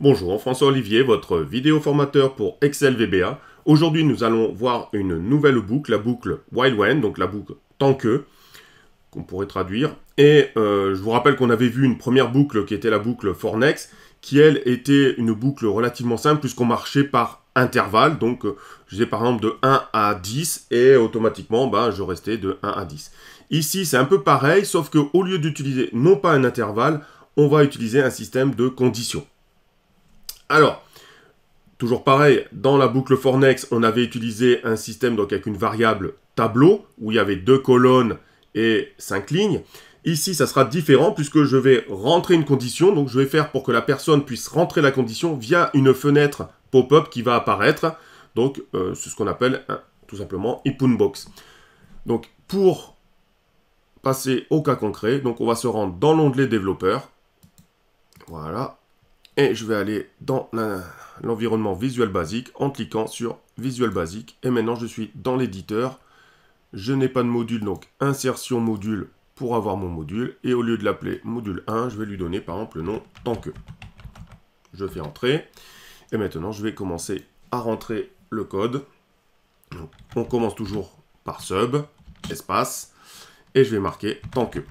Bonjour, François Olivier, votre vidéo formateur pour Excel VBA. Aujourd'hui, nous allons voir une nouvelle boucle, la boucle while when, donc la boucle tant que, qu'on pourrait traduire. Et je vous rappelle qu'on avait vu une première boucle qui était la boucle for next, qui elle était une boucle relativement simple puisqu'on marchait par intervalle. Donc je disais par exemple de 1 à 10 et automatiquement je restais de 1 à 10. Ici c'est un peu pareil, sauf qu'au lieu d'utiliser non pas un intervalle, on va utiliser un système de conditions. Alors, toujours pareil, dans la boucle for next, on avait utilisé un système donc avec une variable tableau, où il y avait 2 colonnes et 5 lignes. Ici, ça sera différent puisque je vais rentrer une condition. Donc, je vais faire pour que la personne puisse rentrer la condition via une fenêtre pop-up qui va apparaître. Donc, c'est ce qu'on appelle tout simplement input box. Donc, pour passer au cas concret, donc on va se rendre dans l'onglet développeur. Voilà. Et je vais aller dans l'environnement Visual Basic en cliquant sur Visual Basic. Et maintenant, je suis dans l'éditeur. Je n'ai pas de module, donc insertion module pour avoir mon module. Et au lieu de l'appeler module 1, je vais lui donner par exemple le nom tant que. Je fais entrer. Et maintenant, je vais commencer à rentrer le code. Donc, on commence toujours par sub, espace. Et je vais marquer tant que.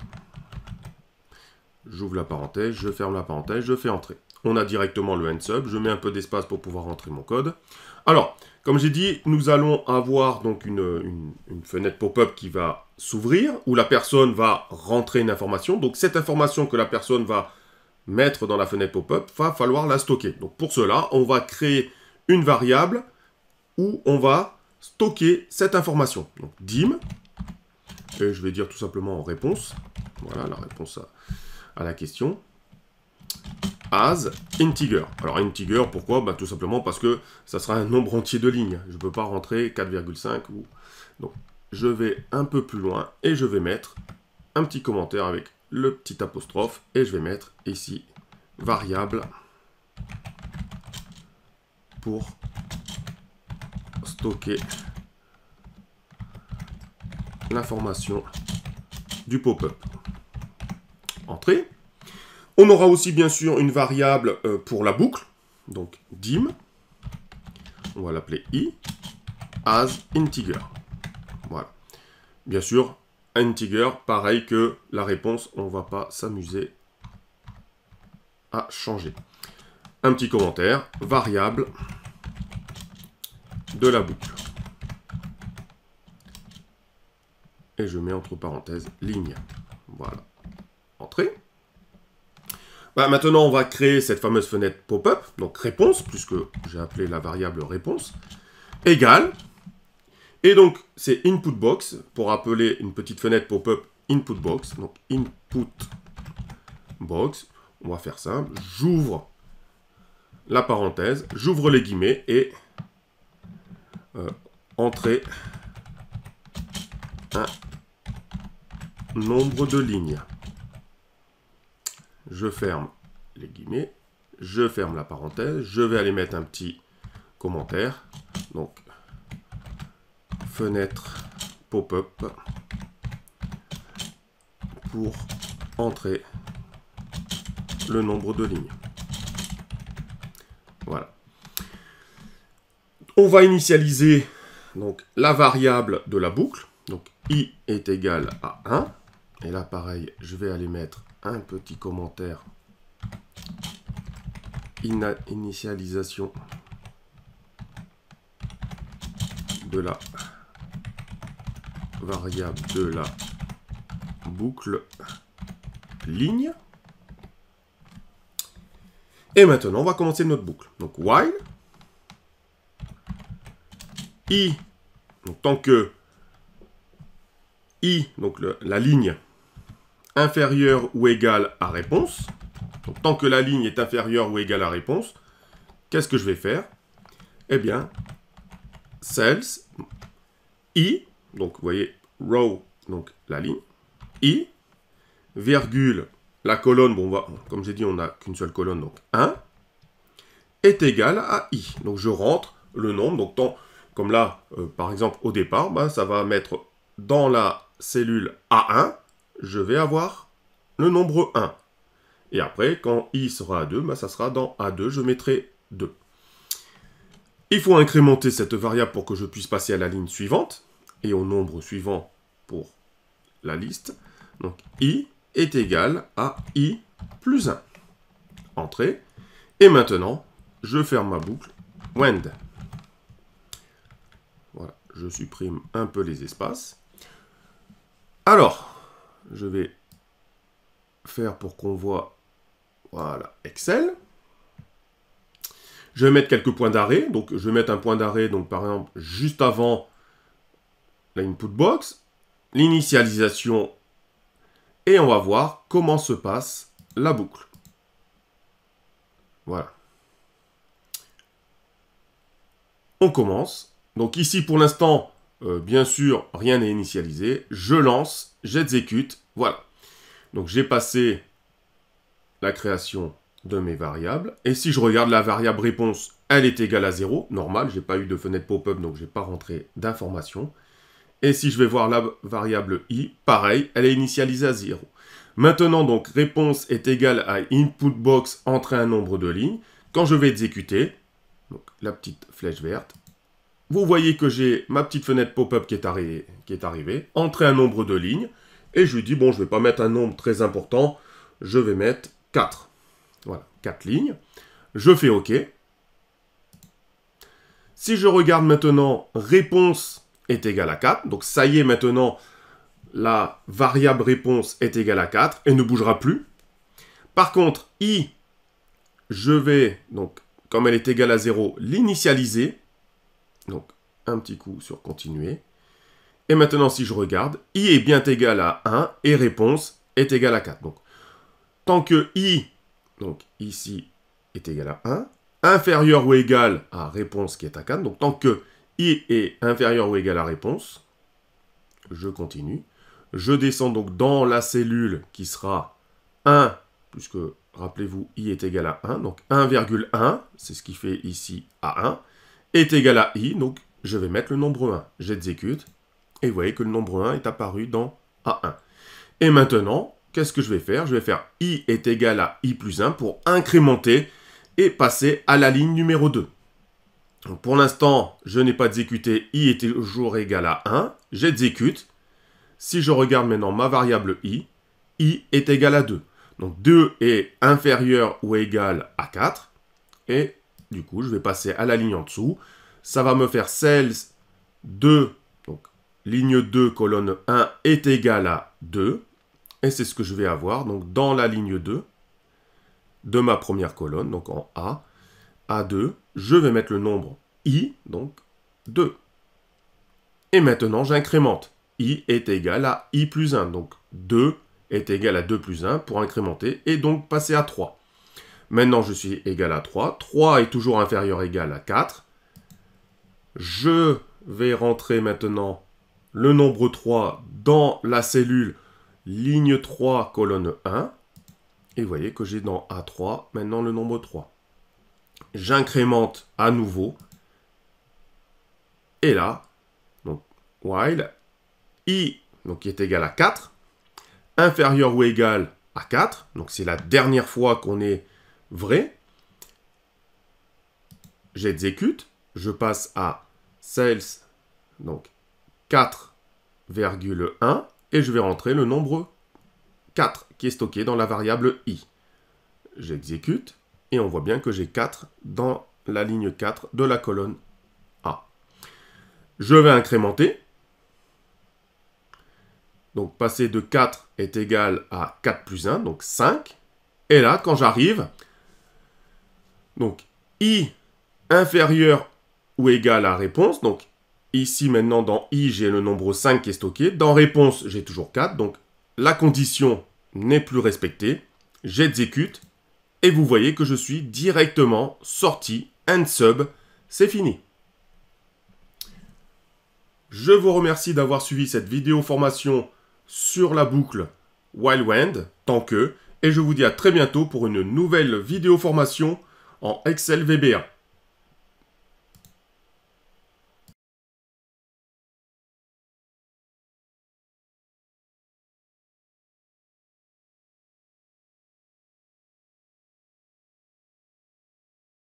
J'ouvre la parenthèse, je ferme la parenthèse, je fais entrer. On a directement le end sub, je mets un peu d'espace pour pouvoir rentrer mon code. Alors, comme j'ai dit, nous allons avoir donc une fenêtre pop-up qui va s'ouvrir, où la personne va rentrer une information. Donc cette information que la personne va mettre dans la fenêtre pop-up, va falloir la stocker. Donc pour cela, on va créer une variable où on va stocker cette information. Donc dim, et je vais dire tout simplement réponse. Voilà la réponse à la question. As integer. Alors integer, pourquoi? Tout simplement parce que ça sera un nombre entier de lignes. Je ne peux pas rentrer 4,5 ou... Donc je vais un peu plus loin et je vais mettre un petit commentaire avec le petit apostrophe et je vais mettre ici variable pour stocker l'information du pop-up. Entrée. On aura aussi bien sûr une variable pour la boucle, donc dim, on va l'appeler i, as integer. Voilà. Bien sûr, integer, pareil que la réponse, on ne va pas s'amuser à changer. Un petit commentaire, variable de la boucle. Et je mets entre parenthèses ligne. Voilà. Entrée. Maintenant, on va créer cette fameuse fenêtre pop-up, donc réponse, puisque j'ai appelé la variable réponse, égale, et donc c'est input box, pour appeler une petite fenêtre pop-up input box, donc input box, on va faire simple, j'ouvre la parenthèse, j'ouvre les guillemets, et entrer un nombre de lignes. Je ferme les guillemets, je ferme la parenthèse, je vais aller mettre un petit commentaire. Donc, fenêtre pop-up pour entrer le nombre de lignes. Voilà. On va initialiser donc la variable de la boucle. Donc, i est égal à 1. Et là, pareil, je vais aller mettre un petit commentaire. Initialisation de la variable de la boucle ligne. Et maintenant, on va commencer notre boucle. Donc, while i, donc tant que i, donc la ligne inférieure ou égale à réponse. Donc, tant que la ligne est inférieure ou égale à réponse, qu'est-ce que je vais faire? Eh bien, cells, i, donc vous voyez, row, donc la ligne, i, virgule, la colonne, bon, comme j'ai dit, on n'a qu'une seule colonne, donc 1, est égal à i. Donc, je rentre le nombre, donc comme là, par exemple, au départ, ça va mettre dans la cellule A1, je vais avoir le nombre 1. Et après, quand i sera à 2, bah, ça sera dans A2, je mettrai 2. Il faut incrémenter cette variable pour que je puisse passer à la ligne suivante et au nombre suivant pour la liste. Donc, i est égal à i plus 1. Entrée. Et maintenant, je ferme ma boucle wend. Voilà, je supprime un peu les espaces. Alors, je vais faire pour qu'on voit, voilà, Excel. Je vais mettre quelques points d'arrêt. Donc, je vais mettre un point d'arrêt, donc par exemple, juste avant la input box, l'initialisation, et on va voir comment se passe la boucle. Voilà. On commence. Donc ici, pour l'instant, bien sûr, rien n'est initialisé. Je lance, j'exécute. Voilà. Donc j'ai passé la création de mes variables. Et si je regarde la variable réponse, elle est égale à 0. Normal, je n'ai pas eu de fenêtre pop-up, donc je n'ai pas rentré d'informations. Et si je vais voir la variable i, pareil, elle est initialisée à 0. Maintenant, donc, réponse est égale à input box entrer un nombre de lignes. Quand je vais exécuter, donc la petite flèche verte, vous voyez que j'ai ma petite fenêtre pop-up qui est arrivée, entrer un nombre de lignes, et je lui dis, bon, je ne vais pas mettre un nombre très important, je vais mettre 4. Voilà, 4 lignes. Je fais OK. Si je regarde maintenant, réponse est égale à 4, donc ça y est, maintenant, la variable réponse est égale à 4 et ne bougera plus. Par contre, i, je vais, donc, comme elle est égale à 0, l'initialiser. Donc, un petit coup sur continuer. Et maintenant, si je regarde, i est bien égal à 1 et réponse est égale à 4. Donc, tant que i, donc ici, est égal à 1, inférieur ou égal à réponse qui est à 4. Donc, tant que i est inférieur ou égal à réponse, je continue. Je descends donc dans la cellule qui sera 1, puisque, rappelez-vous, i est égal à 1. Donc, 1,1, c'est ce qui fait ici A1, est égal à i. Donc, je vais mettre le nombre 1. J'exécute. Et vous voyez que le nombre 1 est apparu dans A1. Et maintenant, qu'est-ce que je vais faire? Je vais faire i est égal à i plus 1 pour incrémenter et passer à la ligne numéro 2. Donc, pour l'instant, je n'ai pas exécuté, i est toujours égal à 1. J'exécute. Si je regarde maintenant ma variable i est égal à 2. Donc 2 est inférieur ou égal à 4. Et du coup, je vais passer à la ligne en dessous. Ça va me faire cells 2, donc ligne 2, colonne 1 est égal à 2. Et c'est ce que je vais avoir donc dans la ligne 2 de ma première colonne, donc en A, A2. Je vais mettre le nombre i, donc 2. Et maintenant, j'incrémente. I est égal à i plus 1. Donc 2 est égal à 2 plus 1 pour incrémenter et donc passer à 3. Maintenant, je suis égal à 3. 3 est toujours inférieur ou égal à 4. Je vais rentrer maintenant le nombre 3 dans la cellule ligne 3, colonne 1. Et vous voyez que j'ai dans A3 maintenant le nombre 3. J'incrémente à nouveau. Et là, donc while i donc, qui est égal à 4, inférieur ou égal à 4, donc c'est la dernière fois qu'on est vrai. J'exécute, je passe à cells, donc 4,1, et je vais rentrer le nombre 4 qui est stocké dans la variable i. J'exécute, et on voit bien que j'ai 4 dans la ligne 4 de la colonne A. Je vais incrémenter. Donc, passer de 4 est égal à 4 plus 1, donc 5. Et là, quand j'arrive, donc, i inférieur ou égal à réponse. Donc, ici, maintenant, dans i, j'ai le nombre 5 qui est stocké. Dans réponse, j'ai toujours 4. Donc, la condition n'est plus respectée. J'exécute. Et vous voyez que je suis directement sorti. End sub. C'est fini. Je vous remercie d'avoir suivi cette vidéo formation sur la boucle while wend, tant que, et je vous dis à très bientôt pour une nouvelle vidéo formation en Excel VBA.